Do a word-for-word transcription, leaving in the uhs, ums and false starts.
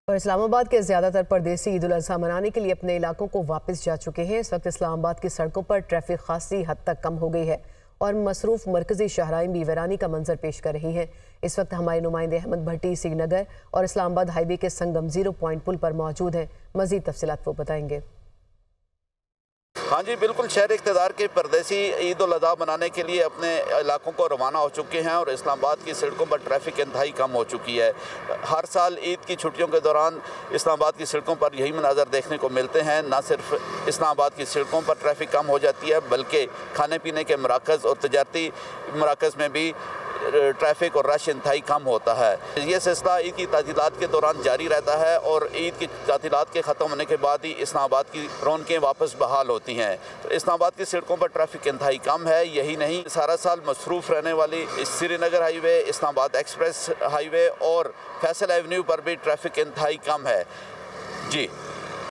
और इस्लामाबाद के ज़्यादातर परदेसी ईद उल अज़हा मनाने के लिए अपने इलाकों को वापस जा चुके हैं। इस वक्त इस्लामाबाद की सड़कों पर ट्रैफिक खासी हद तक कम हो गई है और मसरूफ मरकजी शाहराइन भी वीरानी का मंजर पेश कर रही हैं। इस वक्त हमारे नुमाइंदे अहमद भट्टी श्रीनगर और इस्लामाबाद हाईवे के संगम जीरो पॉइंट पुल पर मौजूद हैं। मजीद तफसीलात वो बताएंगे। हाँ जी बिल्कुल, शहर इक़्तिदार के परदेसी ईद उल अज़हा मनाने के लिए अपने इलाकों को रवाना हो चुके हैं और इस्लामाबाद की सड़कों पर ट्रैफिक इंतहाई कम हो चुकी है। हर साल ईद की छुट्टियों के दौरान इस्लामाबाद की सड़कों पर यही मनाज़र देखने को मिलते हैं। न सिर्फ इस्लामाबाद की सड़कों पर ट्रैफिक कम हो जाती है बल्कि खाने पीने के मराकज़ और तजारती मराकज़ में भी ट्रैफिक और रश इंतहाई कम होता है। ये सिलसिला ईद की तातीलात के दौरान जारी रहता है और ईद की तातीलात के ख़त्म होने के बाद ही इस्लामाबाद की रौनकें वापस बहाल होती हैं। तो इस्लामाबाद की सड़कों पर ट्रैफिक इंतहाई कम है। यही नहीं, सारा साल मसरूफ़ रहने वाली Srinagar highway, Islamabad expressway highway और फैसल एवेन्यू पर भी ट्रैफिक इंतहाई कम है। जी।